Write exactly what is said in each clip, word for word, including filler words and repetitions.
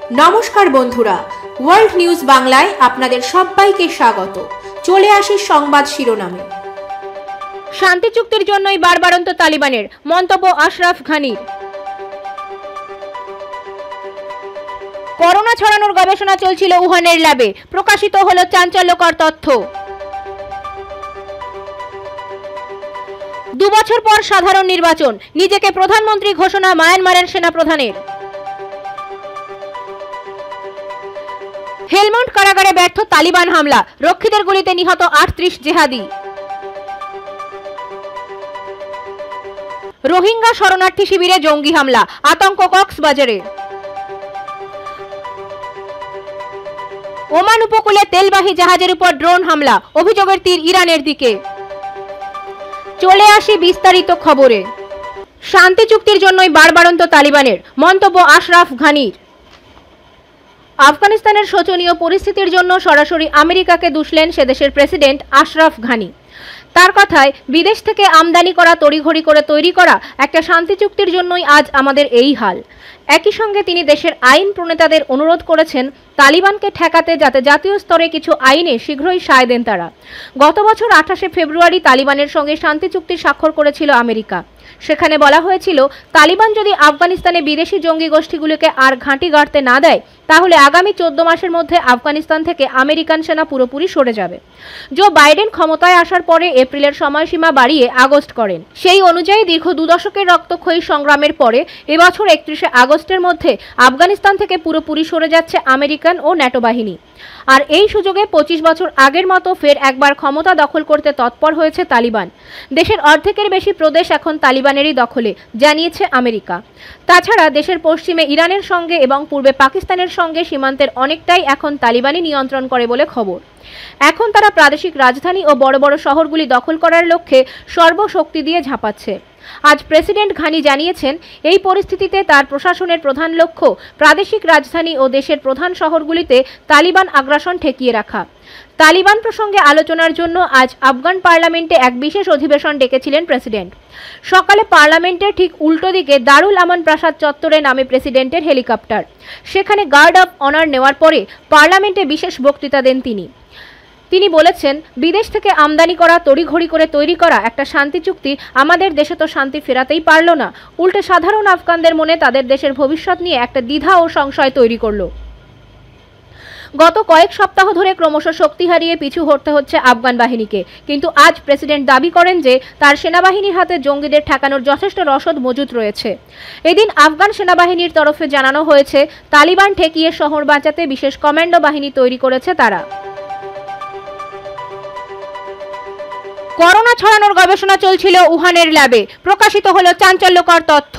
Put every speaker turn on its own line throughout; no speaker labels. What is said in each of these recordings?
নমস্কার বন্ধুরা, world news বাংলায় আপনাদের সবাইকে স্বাগত। চলে আসি সংবাদ শিরোনামে।
শান্তি চুক্তির জন্যই বারবারন্ত তালিবানের, মন্তব্য আশরাফ ঘানির। করোনা ছড়ানোর গবেষণা চলছিল উহানের ল্যাবে, প্রকাশিত হলো চাঞ্চল্যকর তথ্য। দুবছর পর সাধারণ নির্বাচন, নিজেকে প্রধানমন্ত্রী ঘোষণা মায়ানমারের সেনাপ্রধানের। হেলমন্ড কারাগারে ব্যর্থ তালিবান হামলা, রক্ষীদের গুলিতে নিহত আটত্রিশ জেহাদি। রোহিঙ্গা শরণার্থী শিবিরে জঙ্গি হামলা, আতঙ্ক কক্সবাজারে। ওমান উপকূলে তেলবাহী জাহাজের উপর ড্রোন হামলা, অভিযোগের তীর ইরানের দিকে। চলে আসি বিস্তারিত খবরে। শান্তি চুক্তির জন্যই বারবারন্ত তালিবানের, মন্তব্য আশরাফ ঘানির। আফগানিস্তানের শোচনীয় পরিস্থিতির জন্য সরাসরি আমেরিকাকে দুষলেন সে দেশের প্রেসিডেন্ট আশরাফ ঘানি। তার কথায়, বিদেশ থেকে আমদানি করা তড়িঘড়ি করে তৈরি করা একটা শান্তি চুক্তির জন্যই আজ আমাদের এই হাল। একই সঙ্গে তিনি দেশের আইন প্রণেতাদের অনুরোধ করেছেন তালিবানকে ঠেকাতে যাতে জাতীয় স্তরে কিছু আইনে শীঘ্রই সায় দেন তারা। গত বছর আঠাশে ফেব্রুয়ারি তালিবানের সঙ্গে শান্তি চুক্তি স্বাক্ষর করেছিল আমেরিকা। সেখানে বলা হয়েছিল, তালিবান যদি আফগানিস্তানে বিদেশি জঙ্গি গোষ্ঠীগুলিকে আর ঘাঁটি গাড়তে না দেয়, তাহলে আগামী চোদ্দ মাসের মধ্যে আফগানিস্তান থেকে আমেরিকান সেনা পুরোপুরি সরে যাবে। জো বাইডেন ক্ষমতায় আসার পরে এপ্রিলের সময়সীমা বাড়িয়ে আগস্ট করেন। সেই অনুযায়ী দীর্ঘ দু দশকের রক্তক্ষয়ী সংগ্রামের পরে এবছর একত্রিশে আগস্টের মধ্যে আফগানিস্তান থেকে পুরোপুরি সরে যাচ্ছে আমেরিকান ও ন্যাটো বাহিনী। আর এই সুযোগে পঁচিশ বছর আগের মতো ফের একবার ক্ষমতা দখল করতে তৎপর হয়েছে তালিবান। দেশের অর্ধেকের বেশি প্রদেশ এখন তালিবানেরই দখলে, জানিয়েছে আমেরিকা। তাছাড়া দেশের পশ্চিমে ইরানের সঙ্গে এবং পূর্বে পাকিস্তানের সঙ্গে সীমান্তের অনেকটাই এখন তালিবানই নিয়ন্ত্রণ করে বলে খবর। এখন তারা প্রাদেশিক রাজধানী ও বড় বড় শহরগুলি দখল করার লক্ষ্যে সর্বশক্তি দিয়ে ঝাঁপাচ্ছে। আজ প্রেসিডেন্ট ঘানি জানিয়েছেন, এই পরিস্থিতিতে তার প্রশাসনের প্রধান লক্ষ্য প্রাদেশিক রাজধানী ও দেশের প্রধান শহরগুলিতে তালিবান আগ্রাসন ঠেকিয়ে রাখা। তালিবান প্রসঙ্গে আলোচনার জন্য আজ আফগান পার্লামেন্টে এক বিশেষ অধিবেশন ডেকেছিলেন প্রেসিডেন্ট। সকালে পার্লামেন্টের ঠিক উল্টো দিকে দারুল আমান প্রাসাদ চত্বরে নামে প্রেসিডেন্টের হেলিকপ্টার। সেখানে গার্ড অব অনার নেওয়ার পরে পার্লামেন্টে বিশেষ বক্তৃতা দেন তিনি। তিনি বলেছেন, বিদেশ থেকে আমদানি করা তড়িঘড়ি করে তৈরি করা একটা শান্তি চুক্তি আমাদের দেশে তো শান্তি ফেরাতেই পারল না, উল্টে সাধারণ আফগানদের মনে তাদের দেশের ভবিষ্যৎ নিয়ে একটা দ্বিধা ও সংশয় তৈরি করল। গত কয়েক সপ্তাহ ধরে ক্রমশ শক্তি হারিয়ে পিছু হটতে হচ্ছে আফগান বাহিনীকে, কিন্তু আজ প্রেসিডেন্ট দাবি করেন যে তার সেনাবাহিনীর হাতে জঙ্গিদের ঠেকানোর যথেষ্ট রসদ মজুত রয়েছে। এদিন আফগান সেনাবাহিনীর তরফে জানানো হয়েছে, তালিবান ঠেকিয়ে শহর বাঁচাতে বিশেষ কমান্ডো বাহিনী তৈরি করেছে তারা। করোনা ছড়ানোর গবেষণা চলছিল উহানের ল্যাবে, প্রকাশিত হলো চাঞ্চল্যকর তথ্য।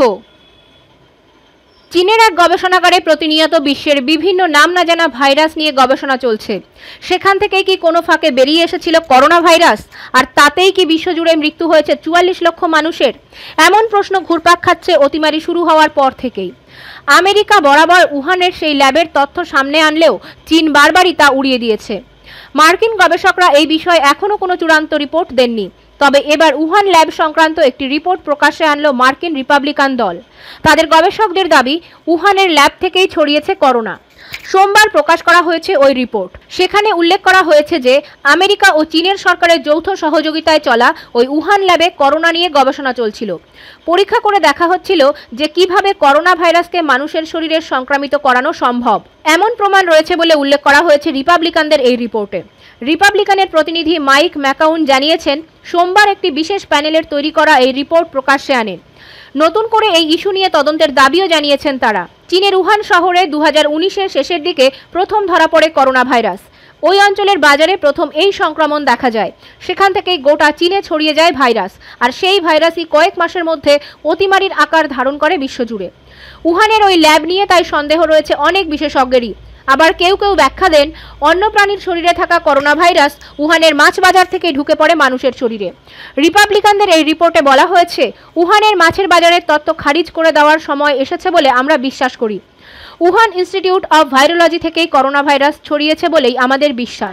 চীনের এক গবেষণাগারে প্রতিনিয়ত বিশ্বের বিভিন্ন নাম না জানা ভাইরাস নিয়ে গবেষণা চলছে। সেখান থেকেই কি কোনো ফাঁকে বেরিয়ে এসেছিল করোনা ভাইরাস, আর তাতেই কি বিশ্বজুড়ে মৃত্যু হয়েছে চুয়াল্লিশ লক্ষ মানুষের? এমন প্রশ্ন ঘুরপাক খাচ্ছে অতিমারি শুরু হওয়ার পর থেকেই। আমেরিকা বরাবর উহানের সেই ল্যাবের তথ্য সামনে আনলেও চীন বারবারই তা উড়িয়ে দিয়েছে। মার্কিন গবেষকরা এই বিষয়ে এখনো কোনো চূড়ান্ত রিপোর্ট দেননি। তবে এবার উহান ল্যাব সংক্রান্ত একটি রিপোর্ট প্রকাশ্যে আনলো মার্কিন রিপাবলিকান দল। তাদের গবেষকদের দাবি, উহানের ল্যাব থেকেই ছড়িয়েছে করোনা। সোমবার প্রকাশ করা হয়েছে ওই রিপোর্ট। সেখানে উল্লেখ করা হয়েছে যে আমেরিকা ও চীনের সরকারের যৌথ সহযোগিতায় চলা ওই উহান ল্যাবে করোনা নিয়ে গবেষণা চলছিল। পরীক্ষা করে দেখা হচ্ছিল যে কিভাবে করোনা ভাইরাসকে মানুষের শরীরে সংক্রামিত করানো সম্ভব। এমন প্রমাণ রয়েছে বলে উল্লেখ করা হয়েছে রিপাবলিকানদের এই রিপোর্টে। রিপাবলিকানের প্রতিনিধি মাইক ম্যাকাউন জানিয়েছেন, সোমবার একটি বিশেষ প্যানেলের তৈরি করা এই রিপোর্ট প্রকাশ্যে আনেন। নতুন করে এই ইস্যু নিয়ে তদন্তের দাবিও জানিয়েছেন তারা। চীনের উহান শহরে দু হাজার উনিশের শেষের দিকে প্রথম ধরা পড়ে করোনা ভাইরাস। ওই অঞ্চলের বাজারে প্রথম এই সংক্রমণ দেখা যায়। সেখান থেকেই গোটা চীনে ছড়িয়ে যায় ভাইরাস, আর সেই ভাইরাসই কয়েক মাসের মধ্যে অতিমারির আকার ধারণ করে বিশ্বজুড়ে। উহানের ওই ল্যাব নিয়ে তাই সন্দেহ রয়েছে অনেক বিশেষজ্ঞেরই। আবার কেউ কেউ ব্যাখ্যা দেন, অন্য প্রাণীর শরীরে থাকা করোনা ভাইরাস উহানের মাছ বাজার থেকে ঢুকে পড়ে মানুষের শরীরে। রিপাবলিকানদের এই রিপোর্টে বলা হয়েছে, উহানের মাছের বাজারের তথ্য খারিজ করে দেওয়ার সময় এসেছে বলে আমরা বিশ্বাস করি। উহান ইনস্টিটিউট অব ভাইরোলজি থেকেই করোনা ভাইরাস ছড়িয়েছে বলেই আমাদের বিশ্বাস।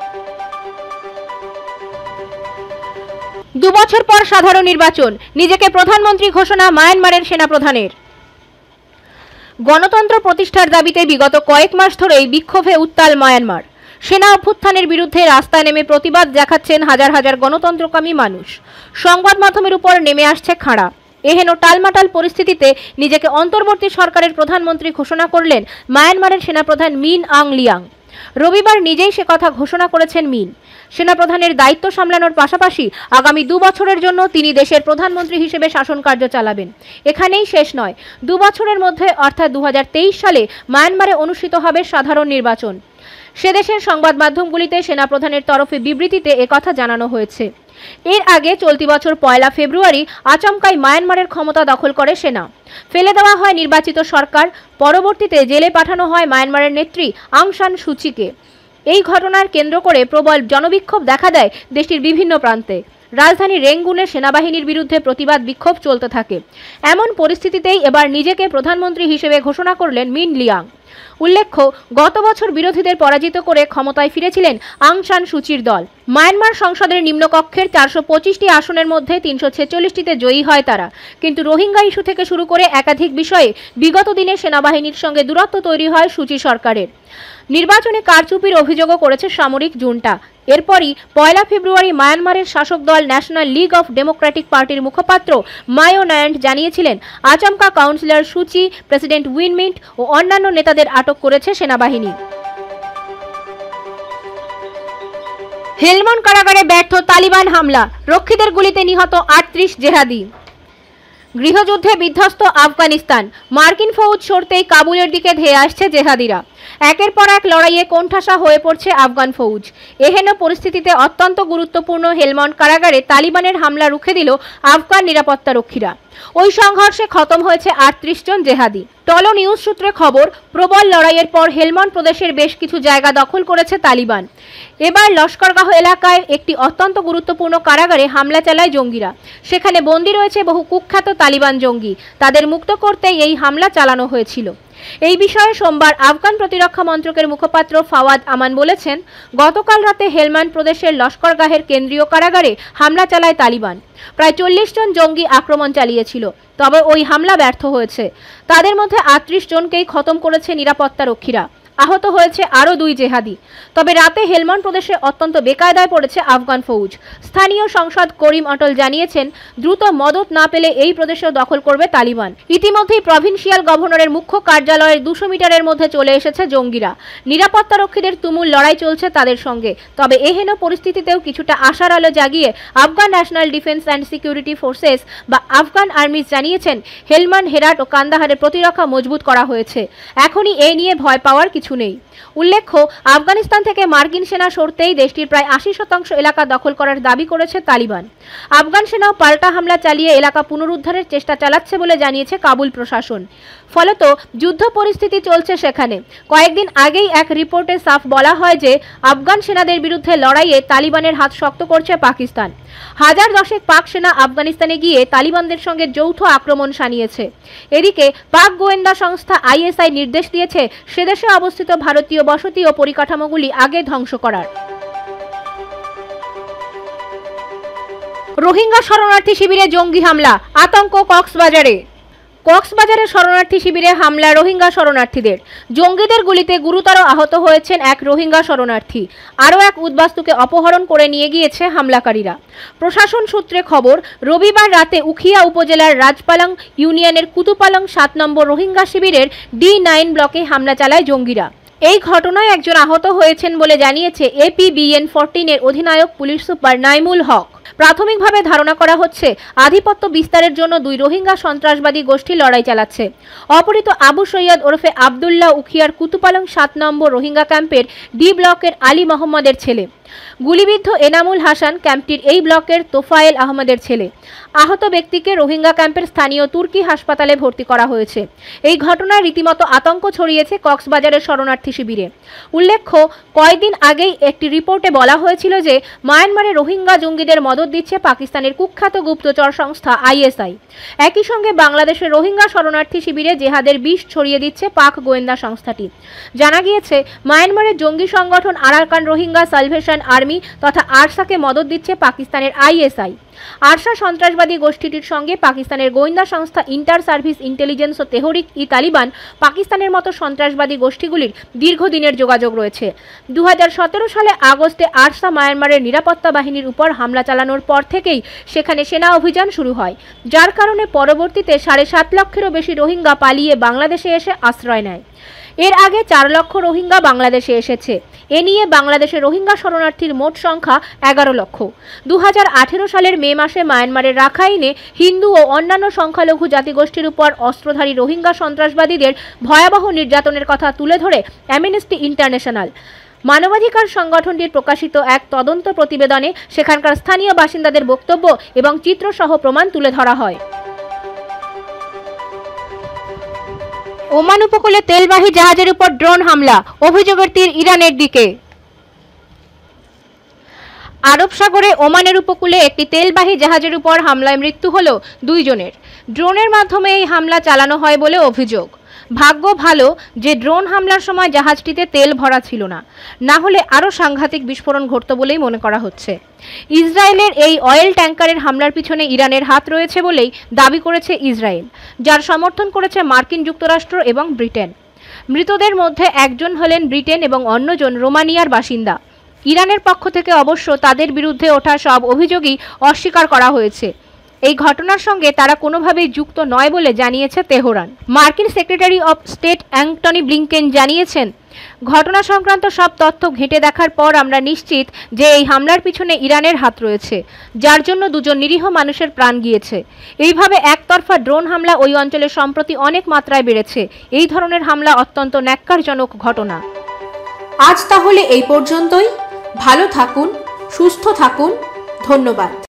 দুবছর পর সাধারণ নির্বাচন, নিজেকে প্রধানমন্ত্রী ঘোষণা মায়ানমারের সেনাপ্রধানের। গণতন্ত্র প্রতিষ্ঠার দাবিতে বিগত কয়েক মাস ধরেই বিক্ষোভে উত্তাল মায়ানমার। সেনা অভ্যুত্থানের বিরুদ্ধে রাস্তায় নেমে প্রতিবাদ দেখাচ্ছেন হাজার হাজার গণতন্ত্রকামী মানুষ। সংবাদ মাধ্যমের উপর নেমে আসছে খাঁড়া। এহেন টালমাটাল পরিস্থিতিতে নিজেকে অন্তর্বর্তী সরকারের প্রধানমন্ত্রী ঘোষণা করলেন মায়ানমারের সেনাপ্রধান মিন আং লিয়াং। রবিবার নিজেই সে কথা ঘোষণা করেছেন মিন। সেনাপ্রধানের দায়িত্ব সামলানোর পাশাপাশি আগামী দু বছরের জন্য তিনি দেশের প্রধানমন্ত্রী হিসেবে শাসন কার্য চালাবেন। এখানেই শেষ নয়, দু বছরের মধ্যে অর্থাৎ দু হাজার তেইশ সালে মায়ানমারে অনুষ্ঠিত হবে সাধারণ নির্বাচন। সে দেশের সংবাদ মাধ্যমগুলিতে সেনাপ্রধানের তরফে বিবৃতিতে একথা জানানো হয়েছে। এর আগে চলতি বছর পয়লা ফেব্রুয়ারি আচমকাই মায়ানমারের ক্ষমতা দখল করে সেনা। ফেলে দেওয়া হয় নির্বাচিত সরকার। পরবর্তীতে জেলে পাঠানো হয় মায়ানমারের নেত্রী আং সান সুচিকে। এই ঘটনার কেন্দ্র করে প্রবল জনবিক্ষোভ দেখা দেয় দেশটির বিভিন্ন প্রান্তে। রাজধানী রেঙ্গুনে সেনাবাহিনীর বিরুদ্ধে প্রতিবাদ বিক্ষোভ চলতে থাকে। এমন পরিস্থিতিতেই এবার নিজেকে প্রধানমন্ত্রী হিসেবে ঘোষণা করলেন মিন লিয়াং। উল্লেখ্য, গত বছর বিরোধীদের পরাজিত করে ক্ষমতায় ফিরেছিলেন আং সান সুচির দল। মায়ানমার সংসদের নিম্নকক্ষের চারশো পঁচিশটি আসনের মধ্যে তিনশো ছেচল্লিশটিতে জয়ী হয় তারা। কিন্তু রোহিঙ্গা ইস্যু থেকে শুরু করে একাধিক বিষয়ে বিগত দিনে সেনাবাহিনীর সঙ্গে দূরত্ব তৈরি হয় সুচি সরকারের। নির্বাচনে কারচুপির অভিযোগও করেছে সামরিক জুন্টা। এরপরই পয়লা ফেব্রুয়ারি মায়ানমারের শাসক দল ন্যাশনাল লিগ অফ ডেমোক্রেটিক পার্টির মুখপাত্র মায়ো নায়ান্ট জানিয়েছিলেন, আচমকা councillor Suu Kyi, president Win Myint ও অন্যান্য নেতাদের আটক করেছে সেনাবাহিনী। হেলমন্ড কারাগারে ব্যর্থ তালিবান হামলা, রক্ষীদের গুলিতে নিহত আটত্রিশ জেহাদি। গৃহযুদ্ধে বিধ্বস্ত আফগানিস্তান, মার্কিন ফৌজ সরতেই কাবুলের দিকে ধেয়ে আসছে জেহাদিরা। একের পর এক লড়াইয়ে কোণঠাসা হয়ে পড়ছে আফগান ফৌজ। এহেন পরিস্থিতিতে অত্যন্ত গুরুত্বপূর্ণ হেলমন্ড কারাগারে তালিবানের হামলা রুখে দিল আফগান নিরাপত্তা রক্ষীরা। ওই সংঘর্ষে খতম হয়েছে আটত্রিশ জন জেহাদি। টলো নিউজ সূত্রে খবর, প্রবল লড়াইয়ের পর হেলমন্ড প্রদেশের বেশ কিছু জায়গা দখল করেছে তালিবান। এবার লস্করগাহ এলাকায় একটি অত্যন্ত গুরুত্বপূর্ণ কারাগারে হামলা চালায় জঙ্গিরা। সেখানে বন্দী রয়েছে বহু কুখ্যাত তালিবান জঙ্গি। তাদের মুক্ত করতে এই হামলা চালানো হয়েছিল। এই বিষয়ে সোমবার আফগান প্রতিরক্ষা মন্ত্রকের মুখপাত্র ফাওয়াদ আমান বলেছেন, গতকাল রাতে হেলমন্ড প্রদেশের লস্করগাহের কেন্দ্রীয় কারাগারে হামলা চালায় তালিবান। প্রায় চল্লিশ জন জঙ্গি আক্রমণ চালিয়েছিল, তবে ওই হামলা ব্যর্থ হয়েছে। তাদের মধ্যে আটত্রিশ জনকেই খতম করেছে নিরাপত্তা রক্ষীরা। আহত হয়েছে আরও দুই জেহাদি। তবে রাতে হেলমন্ড প্রদেশে অত্যন্ত বেকায়দায় পড়েছে আফগান ফৌজ। স্থানীয় সংসদ করিম অটল জানিয়েছেন, দ্রুত মদত না পেলে এই প্রদেশও দখল করবে তালিবান। ইতিমধ্যেই প্রভিন্সিয়াল গভর্নরের মুখ্য কার্যালয়ের দুশো মিটারের মধ্যে চলে এসেছে জঙ্গিরা। নিরাপত্তা রক্ষীদের তুমুল লড়াই চলছে তাদের সঙ্গে। তবে এহেন পরিস্থিতিতেও কিছুটা আশার আলো জাগিয়ে Afghan National Defence and Security Forces বা আফগান আর্মিজ জানিয়েছেন, হেলমন্ড, হেরাট ও কান্দাহারের প্রতিরক্ষা মজবুত করা হয়েছে। এখনই এ নিয়ে ভয় পাওয়ার কিছু নেই। উল্লেখ্য, আফগানিস্তান থেকে মার্কিন সেনা সরতেই দেশটির প্রায় আশি শতাংশ এলাকা দখল করার দাবি করেছে তালিবান। আফগান সেনাও পাল্টা হামলা চালিয়ে এলাকা পুনরুদ্ধারের চেষ্টা চালাচ্ছে বলে জানিয়েছে কাবুল প্রশাসন। ফলত যুদ্ধ পরিস্থিতি চলছে সেখানে। কয়েকদিন আগেই এক রিপোর্টে সাফ বলা হয় যে আফগান সেনাদের বিরুদ্ধে লড়াইয়ে তালিবানের হাত শক্ত করছে পাকিস্তান। হাজার দশেক পাক সেনা আফগানিস্তানে গিয়ে তালিবানদের সঙ্গে যৌথ আক্রমণ শানিয়েছে। এদিকে পাক গোয়েন্দা সংস্থা আইএসআই নির্দেশ দিয়েছে সেদেশে অবস্থিত ভারতীয় বসতি ও পরিকাঠামোগুলি আগে ধ্বংস করার। রোহিঙ্গা শরণার্থী শিবিরে জঙ্গি হামলা, আতঙ্ক কক্সবাজারে। কক্সবাজারে শরণার্থী শিবিরে হামলা রোহিঙ্গা শরণার্থীদের। জঙ্গিদের গুলিতে গুরুতর আহত হয়েছেন এক রোহিঙ্গা শরণার্থী। আরও এক উদ্বাস্তুকে অপহরণ করে নিয়ে গিয়েছে হামলাকারীরা। প্রশাসন সূত্রে খবর, রবিবার রাতে উখিয়া উপজেলার রাজপালং ইউনিয়নের কুতুপালং সাত নম্বর রোহিঙ্গা শিবিরের ডি নাইন ব্লকে হামলা চালায় জঙ্গিরা। এই ঘটনায় একজন আহত হয়েছেন বলে জানিয়েছে এপিবিএন ফোরটিন এর অধিনায়ক পুলিশ সুপার নাইমুল হক। প্রাথমিকভাবে ধারণা করা হচ্ছে আধিপত্য বিস্তারের জন্য দুই রোহিঙ্গা সন্ত্রাসবাদী গোষ্ঠী লড়াই চালাচ্ছে। অপহৃত আবু সৈয়দ ওরফে আবদুল্লাহ উখিয়ার কুতুপালং সাত নম্বর রোহিঙ্গা ক্যাম্পের ডি ব্লকের আলী মোহাম্মদের ছেলে। গুলিবিদ্ধ এনামুল হাসান ক্যাম্পটির এই ব্লকের তোফায়েল আহমদের ছেলে। আহত ব্যক্তিকে রোহিঙ্গা ক্যাম্পের স্থানীয় তুর্কি হাসপাতালে ভর্তি করা হয়েছে। এই ঘটনায় রীতিমতো আতঙ্ক ছড়িয়েছে কক্সবাজারের শরণার্থী শিবিরে। উল্লেখ্য, কয়েকদিন আগেই একটি রিপোর্টে বলা হয়েছিল যে মায়ানমারে রোহিঙ্গা জঙ্গিদের মদত দিচ্ছে পাকিস্তানের কুখ্যাত গুপ্তচর সংস্থা আইএসআই। একই সঙ্গে বাংলাদেশের রোহিঙ্গা শরণার্থী শিবিরে জেহাদের বিষ ছড়িয়ে দিচ্ছে পাক গোয়েন্দা সংস্থাটি। জানা গিয়েছে, মায়ানমারের জঙ্গি সংগঠন Arakan Rohingya Salvation Taliban army তথা আরসাকে মদত দিচ্ছে পাকিস্তানের আইএসআই। আরসা সন্ত্রাসবাদী গোষ্ঠীটির সঙ্গে পাকিস্তানের গোয়েন্দা সংস্থা ইন্টার সার্ভিস ইন্টেলিজেন্স ও তেহরিক ই তালিবান পাকিস্তানের মতো সন্ত্রাসবাদী গোষ্ঠীগুলির দীর্ঘদিনের যোগাযোগ রয়েছে। দু হাজার সতেরো সালে আগস্টে আরসা মায়ানমারের নিরাপত্তা বাহিনীর উপর হামলা চালানোর পর থেকেই সেখানে সেনা অভিযান শুরু হয়, যার কারণে পরবর্তীতে সাড়ে সাত লক্ষেরও বেশি রোহিঙ্গা পালিয়ে বাংলাদেশে এসে আশ্রয় নেয়। এর আগে চার লক্ষ রোহিঙ্গা বাংলাদেশে এসেছে। এ নিয়ে বাংলাদেশের রোহিঙ্গা শরণার্থীর মোট সংখ্যা এগারো লক্ষ। দু হাজার আঠেরো সালের মে মাসে মায়ানমারের রাখাইনে হিন্দু ও অন্যান্য সংখ্যালঘু জাতিগোষ্ঠীর উপর অস্ত্রধারী রোহিঙ্গা সন্ত্রাসবাদীদের ভয়াবহ নির্যাতনের কথা তুলে ধরে অ্যামনেস্টি ইন্টারন্যাশনাল মানবাধিকার সংগঠনটির প্রকাশিত এক তদন্ত প্রতিবেদনে সেখানকার স্থানীয় বাসিন্দাদের বক্তব্য এবং চিত্রসহ প্রমাণ তুলে ধরা হয়। ওমান উপকূলে তেলবাহী জাহাজের উপর ড্রোন হামলা, অভিযোগের তীর ইরানের দিকে। আরব সাগরে ওমানের উপকূলে একটি তেলবাহী জাহাজের উপর হামলায় মৃত্যু হল দুইজনের। ড্রোনের মাধ্যমে এই হামলা চালানো হয় বলে অভিযোগ। ভাগ্য ভালো যে ড্রোন হামলার সময় জাহাজটিতে তেল ভরা ছিল না, না হলে আরও সাংঘাতিক বিস্ফোরণ ঘটত বলেই মনে করা হচ্ছে। ইসরায়েলের এই অয়েল ট্যাঙ্কারের হামলার পিছনে ইরানের হাত রয়েছে বলেই দাবি করেছে ইসরায়েল, যার সমর্থন করেছে মার্কিন যুক্তরাষ্ট্র এবং ব্রিটেন। মৃতদের মধ্যে একজন হলেন ব্রিটেন এবং অন্যজন রোমানিয়ার বাসিন্দা। ইরানের পক্ষ থেকে অবশ্য তাদের বিরুদ্ধে ওঠা সব অভিযোগই অস্বীকার করা হয়েছে। এই ঘটনার সঙ্গে তারা কোনোভাবেই যুক্ত নয় বলে জানিয়েছে তেহরান। মার্কিন secretary of state Antony Blinken জানিয়েছেন, ঘটনা সংক্রান্ত সব তথ্য ঘেঁটে দেখার পর আমরা নিশ্চিত যে এই হামলার পিছনে ইরানের হাত রয়েছে, যার জন্য দুজন নিরীহ মানুষের প্রাণ গিয়েছে। এইভাবে একতরফা ড্রোন হামলা ওই অঞ্চলে সম্প্রতি অনেক মাত্রায় বেড়েছে। এই ধরনের হামলা অত্যন্ত ন্যাক্কারজনক ঘটনা।
আজ তাহলে এই পর্যন্তই। ভালো থাকুন, সুস্থ থাকুন। ধন্যবাদ।